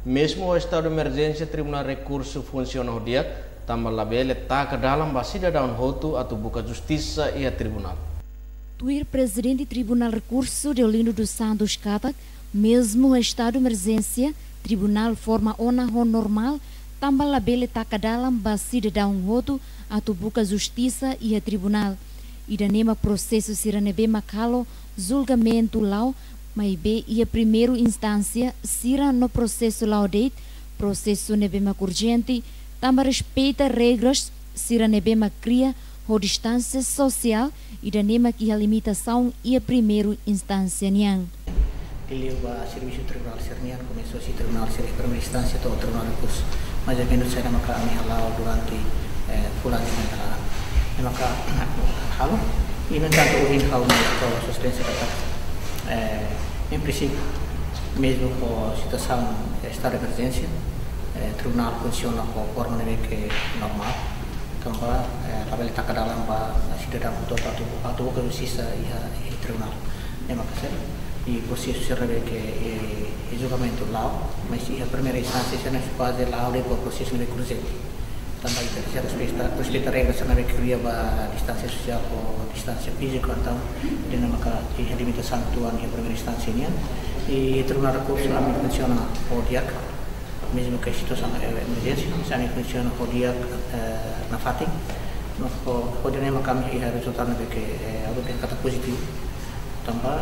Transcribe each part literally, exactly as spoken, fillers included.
Mesmo o estado de emergência, o Tribunal de Recurso funciona o dia, também lá ele está ke dalam basida daun hotu atau buka justiça e a tribunal. Tuir presidente do Tribunal de Recurso Deolindo dos Santos Catak, mesmo o estado de emergência, tribunal forma ona ho normal, também lá ele está ke dalam basida daun hotu atau buka justiça e a tribunal. E da nema processo siranebe macalo julgamento lau mas be e a primeira instância sira no processo laudate processo nebema urgente também respeita regras sira nebema cria a distância social e da nema que a limitação e a primeira instância niang. Ele o serviço tribunal sernian começou a tribunal ser primeira instância do tribunal de recurso mas é menos será maka amihalau durante fulan sementara maka halo e no entanto o rin hau no suspensa kata em princípio, mesmo com a situação de estado de emergência, o tribunal funciona com a forma que é normal. Então, a bela está cada dalam a cidadão total atau a justiça e o tribunal. É uma coisa. E o processo se revela que é julgamento lá, mas a primeira instância se não se faz lá o processo de cruzete. Também se respeita respeita regras se não é que cria a distância social ou a distância física, então tem uma a limitação atual em primeira instância e o tribunal de recurso a mim funciona o dia mesmo que a situação é emergência, a mim funciona o dia na fating, mas o dia nem kami ia resultado de que é algo que kata positivo, também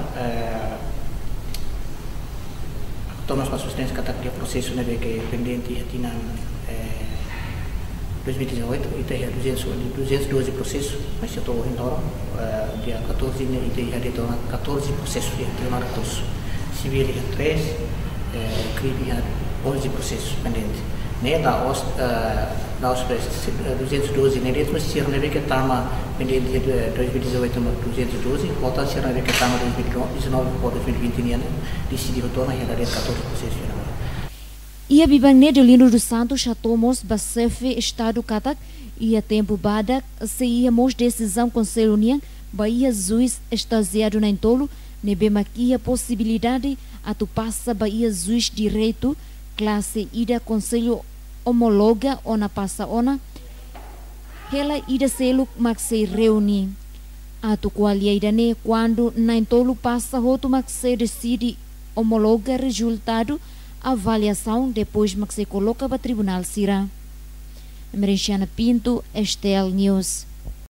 tomamos para sustento kata que o processo de que pendente e tinha dois mil e dezoito e tem duzentos e doze processos, mas eu estou indo agora, dia quatorze e tem quatorze processos de tribunal de recurso. Civil e três, crime e onze processos pendentes. Nem da os duzentos e doze, nem dentro se não é que está pendente de dois mil e dezoito mas duzentos e doze, volta se não é que está dois mil e dezenove por dois mil e vinte e um, decidiu tornar a realidade quatorze processos. E a Bibangne de Lindo dos Santos já tomou basefe estado Catak e a tempo bada se íamos decisão Conselho União Bahia Juiz extasiado na entolo nebema que a possibilidade a tu passa Bahia Juiz direito classe ida Conselho homologa ona passa ona ela ida selo maxei reuni a tu qualia ida ne quando na entolo passa roto maxei decide homologa resultado avaliação depois que se coloca para o tribunal Sira. Mereciana Pinto, Estel News.